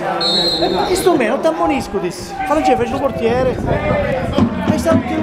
E sto meno, ti ammonisco, dissi. Francesco fece il portiere. E sta tutti